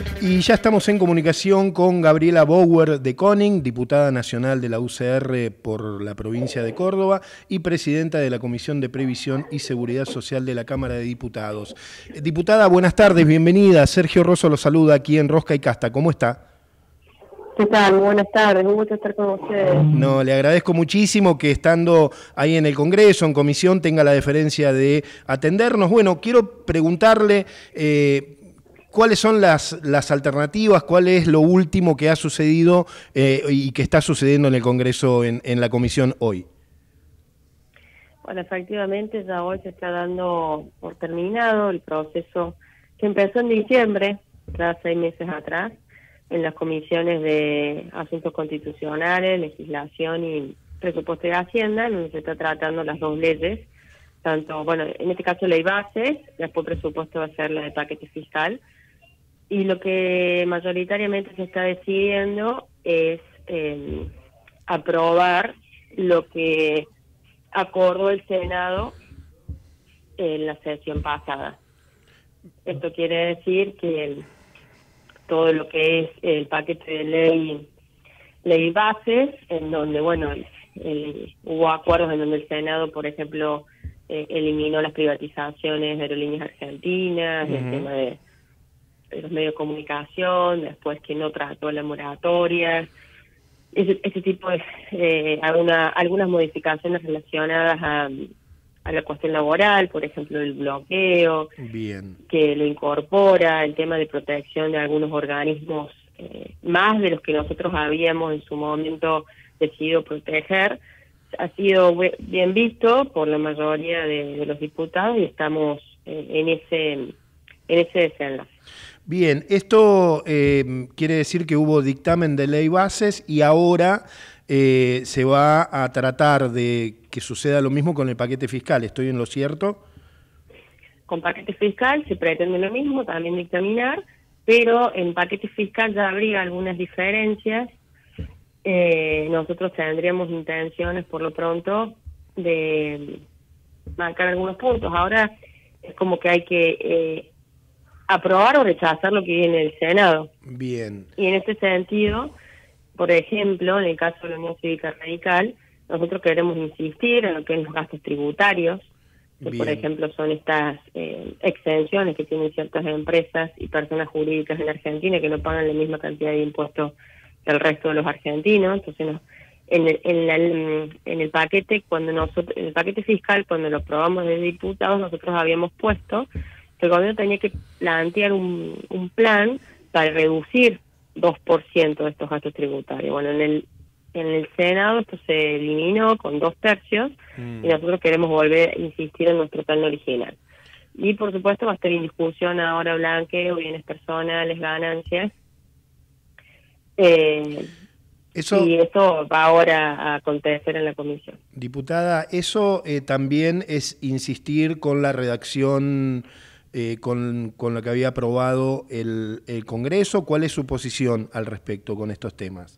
Y ya estamos en comunicación con Gabriela Bauer de Koning, diputada nacional de la UCR por la provincia de Córdoba y presidenta de la Comisión de Previsión y Seguridad Social de la Cámara de Diputados. Diputada, buenas tardes, bienvenida. Sergio Rosso lo saluda aquí en Rosca y Casta. ¿Cómo está? ¿Qué tal? Buenas tardes, un gusto estar con ustedes. No, le agradezco muchísimo que estando ahí en el Congreso, en comisión, tenga la deferencia de atendernos. Bueno, quiero preguntarle cuáles son las alternativas, cuál es lo último que ha sucedido y que está sucediendo en el Congreso en la comisión hoy. Bueno, efectivamente ya hoy se está dando por terminado el proceso que empezó en diciembre, ya 6 meses atrás, en las comisiones de Asuntos Constitucionales, Legislación y Presupuesto de Hacienda, en donde se está tratando las dos leyes, tanto, bueno, en este caso ley base, después presupuesto va a ser la de paquete fiscal, y lo que mayoritariamente se está decidiendo es aprobar lo que acordó el Senado en la sesión pasada. Esto quiere decir que todo lo que es el paquete de ley bases, en donde, bueno, hubo acuerdos en donde el Senado, por ejemplo, eliminó las privatizaciones de Aerolíneas Argentinas, el tema de los medios de comunicación, después que no trató la moratoria, ese tipo de algunas modificaciones relacionadas a la cuestión laboral, por ejemplo el bloqueo, Bien, que lo incorpora, el tema de protección de algunos organismos más de los que nosotros habíamos en su momento decidido proteger, ha sido bien visto por la mayoría de los diputados y estamos en ese desenlace. Bien, esto quiere decir que hubo dictamen de ley bases y ahora se va a tratar de que suceda lo mismo con el paquete fiscal. ¿Estoy en lo cierto? Con paquete fiscal se pretende lo mismo, también dictaminar, pero en paquete fiscal ya habría algunas diferencias. Nosotros tendríamos intenciones, por lo pronto, de marcar algunos puntos. Ahora es como que hay que aprobar o rechazar lo que viene del Senado. Bien. Y en este sentido, por ejemplo, en el caso de la Unión Cívica Radical, nosotros queremos insistir en lo que es los gastos tributarios, que Bien. por ejemplo son estas exenciones que tienen ciertas empresas y personas jurídicas en Argentina que no pagan la misma cantidad de impuestos que el resto de los argentinos. Entonces, en el paquete, en el paquete fiscal, cuando lo aprobamos de diputados, nosotros habíamos puesto que el gobierno tenía que plantear un plan para reducir 2% de estos gastos tributarios. Bueno, en el Senado esto se eliminó con 2/3 y nosotros queremos volver a insistir en nuestro plan original. Y por supuesto va a estar en discusión ahora blanqueo, bienes personales, ganancias. Y esto va ahora a acontecer en la comisión. Diputada, eso también es insistir con la redacción con lo que había aprobado el Congreso. ¿Cuál es su posición al respecto con estos temas?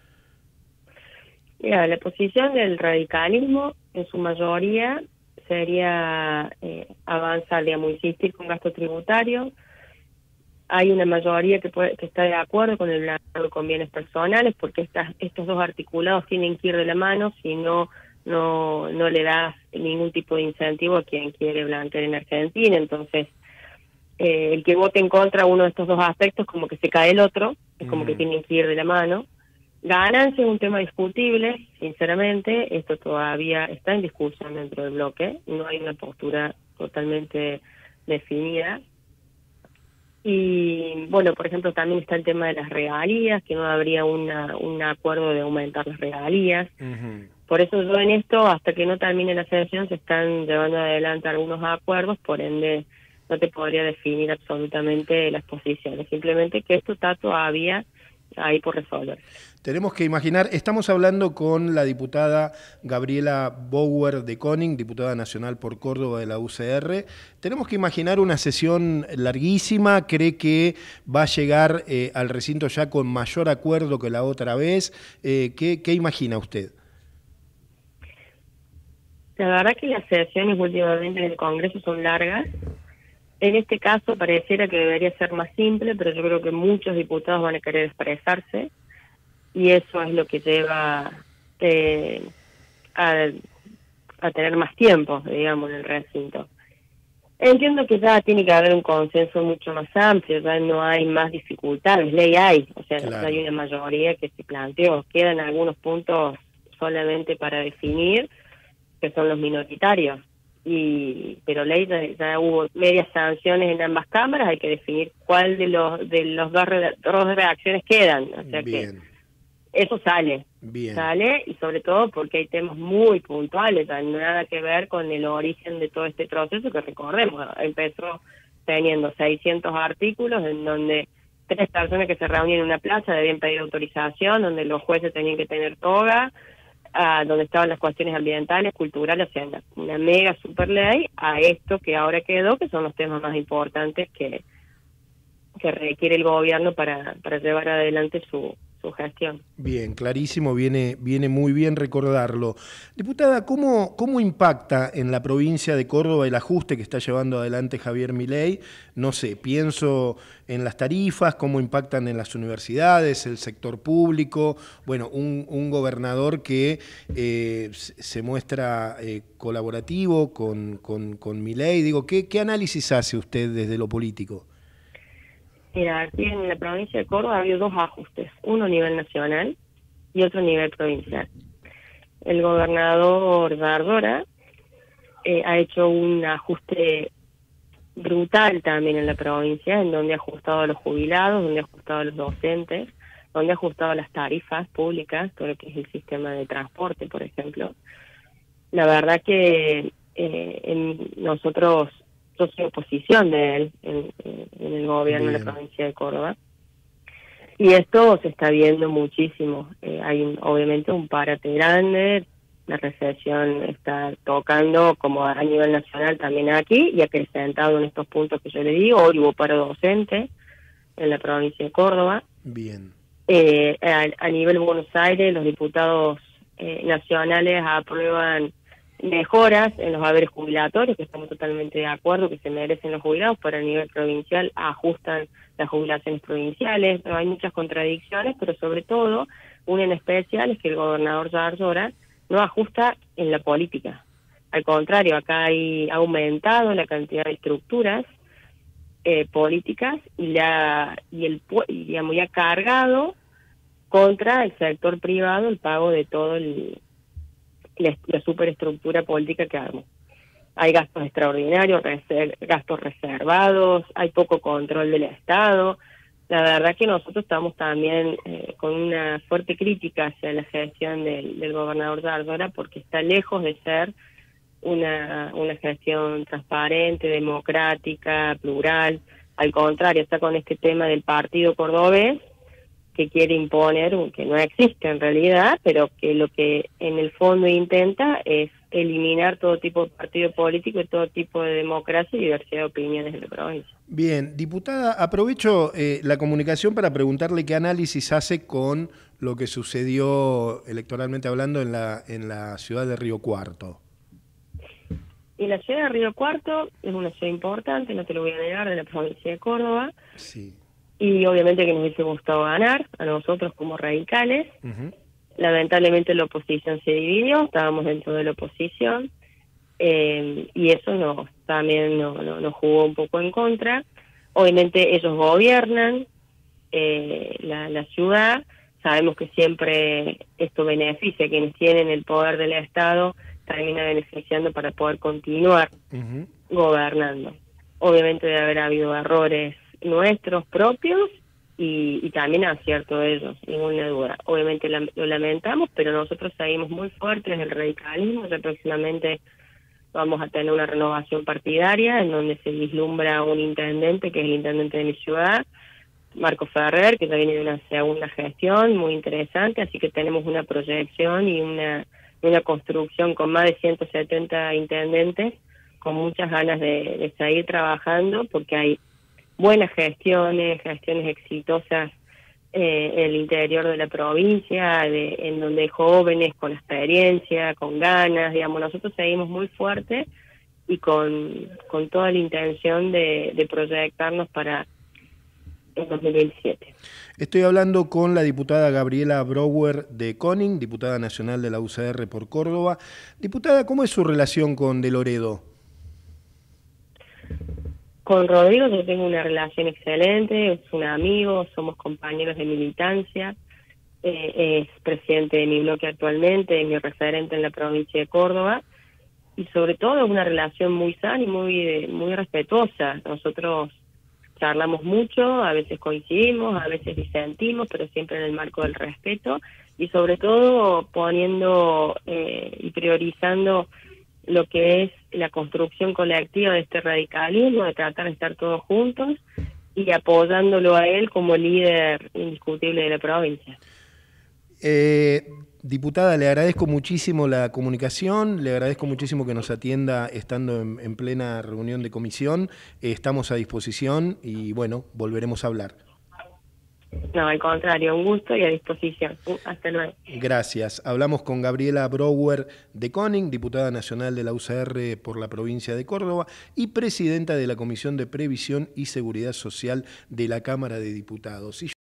Mira, la posición del radicalismo en su mayoría sería avanzar, digamos, insistir con gasto tributario. Hay una mayoría que está de acuerdo con el blanqueo con bienes personales, porque estos dos articulados tienen que ir de la mano, si no le das ningún tipo de incentivo a quien quiere blanquear en Argentina. Entonces, el que vote en contra uno de estos dos aspectos, como que se cae el otro, es como que tienen que ir de la mano. Ganancia es un tema discutible, sinceramente, esto todavía está en discusión dentro del bloque, no hay una postura totalmente definida. Y bueno, por ejemplo, también está el tema de las regalías, que no habría un acuerdo de aumentar las regalías. Por eso yo en esto, hasta que no termine la sesión, se están llevando adelante algunos acuerdos, por ende no te podría definir absolutamente las posiciones, simplemente que esto está todavía ahí por resolver. Tenemos que imaginar, estamos hablando con la diputada Gabriela Bauer de Koning, diputada nacional por Córdoba de la UCR. Tenemos que imaginar una sesión larguísima. ¿Cree que va a llegar al recinto ya con mayor acuerdo que la otra vez? ¿Qué imagina usted? La verdad que las sesiones últimamente en el Congreso son largas. En este caso pareciera que debería ser más simple, pero yo creo que muchos diputados van a querer expresarse y eso es lo que lleva a, a tener más tiempo, digamos, en el recinto. Entiendo que ya tiene que haber un consenso mucho más amplio, ya no hay más dificultades, ley hay, o sea, Claro. ya hay una mayoría que se planteó, quedan algunos puntos solamente para definir, que son los minoritarios, pero ley ya hubo medias sanciones en ambas cámaras, hay que definir cuál de los dos redacciones quedan, o sea Bien, que eso sale, bien, y sobre todo porque hay temas muy puntuales, no hay nada que ver con el origen de todo este proceso, que recordemos, empezó teniendo 600 artículos en donde 3 personas que se reunían en una plaza debían pedir autorización, donde los jueces tenían que tener toga, donde estaban las cuestiones ambientales, culturales, o sea, una mega super ley, a esto que ahora quedó, que son los temas más importantes que requiere el gobierno para llevar adelante su gestión. bien, clarísimo, viene muy bien recordarlo. Diputada, ¿cómo impacta en la provincia de Córdoba el ajuste que está llevando adelante Javier Milei? No sé, pienso en las tarifas, cómo impactan en las universidades, el sector público, bueno, un gobernador que se muestra colaborativo con Milei. Digo, ¿qué análisis hace usted desde lo político? Mira, aquí en la provincia de Córdoba ha habido 2 ajustes, uno a nivel nacional y otro a nivel provincial. El gobernador Bardora ha hecho un ajuste brutal también en la provincia, en donde ha ajustado a los jubilados, donde ha ajustado a los docentes, donde ha ajustado a las tarifas públicas, todo lo que es el sistema de transporte, por ejemplo. La verdad que nosotros, yo soy oposición de él en el gobierno de la Bien. provincia de Córdoba, y esto se está viendo muchísimo. Hay obviamente un parate grande, la recesión está tocando como a nivel nacional también aquí, y acrecentado en estos puntos que yo le digo. Hoy hubo paro docente en la provincia de Córdoba. Bien. A nivel Buenos Aires, los diputados nacionales aprueban mejoras en los haberes jubilatorios, que estamos totalmente de acuerdo, que se merecen los jubilados, pero a nivel provincial ajustan las jubilaciones provinciales. Pero hay muchas contradicciones, pero sobre todo, una en especial es que el gobernador Yardora no ajusta en la política. Al contrario, acá ha aumentado la cantidad de estructuras políticas y digamos, ya cargado contra el sector privado el pago de todo la superestructura política que armó. Hay gastos extraordinarios, gastos reservados, hay poco control del Estado. La verdad que nosotros estamos también con una fuerte crítica hacia la gestión del gobernador Yardora, porque está lejos de ser una gestión transparente, democrática, plural. Al contrario, está con este tema del partido cordobés, que quiere imponer, que no existe en realidad, pero que lo que en el fondo intenta es eliminar todo tipo de partido político y todo tipo de democracia y diversidad de opiniones en la provincia. Bien, diputada, aprovecho la comunicación para preguntarle qué análisis hace con lo que sucedió electoralmente hablando en la ciudad de Río Cuarto. Y la ciudad de Río Cuarto es una ciudad importante, no te lo voy a negar, de la provincia de Córdoba, Sí. y obviamente que nos hubiese gustado ganar a nosotros como radicales. Uh-huh. Lamentablemente la oposición se dividió, estábamos dentro de la oposición, y eso también nos jugó un poco en contra. Obviamente ellos gobiernan la ciudad, sabemos que siempre esto beneficia a quienes tienen el poder del Estado, termina beneficiando para poder continuar Uh-huh. gobernando. Obviamente debe haber habido errores nuestros propios y también acierto de ellos, ninguna duda. Obviamente lo lamentamos, pero nosotros seguimos muy fuertes en el radicalismo. Ya próximamente vamos a tener una renovación partidaria en donde se vislumbra un intendente, que es el intendente de mi ciudad, Marco Ferrer, que ya viene de una segunda gestión muy interesante, así que tenemos una proyección y una construcción con más de 170 intendentes, con muchas ganas de seguir trabajando, porque hay buenas gestiones exitosas en el interior de la provincia, en donde hay jóvenes con experiencia, con ganas, digamos, nosotros seguimos muy fuertes y con toda la intención de proyectarnos para el 2027. Estoy hablando con la diputada Gabriela Brouwer de Koning, diputada nacional de la UCR por Córdoba. Diputada, ¿cómo es su relación con De Loredo? Con Rodrigo yo tengo una relación excelente, es un amigo, somos compañeros de militancia, es presidente de mi bloque actualmente, es mi referente en la provincia de Córdoba, y sobre todo es una relación muy sana y muy respetuosa. Nosotros charlamos mucho, a veces coincidimos, a veces disentimos, pero siempre en el marco del respeto, y sobre todo poniendo y priorizando lo que es la construcción colectiva de este radicalismo, de tratar de estar todos juntos y apoyándolo a él como líder indiscutible de la provincia. Diputada, le agradezco muchísimo la comunicación, le agradezco muchísimo que nos atienda estando en plena reunión de comisión. Estamos a disposición y bueno, volveremos a hablar. No, al contrario, un gusto y a disposición. Hasta luego. Gracias. Hablamos con Gabriela Brouwer de Koning, diputada nacional de la UCR por la provincia de Córdoba y presidenta de la Comisión de Previsión y Seguridad Social de la Cámara de Diputados.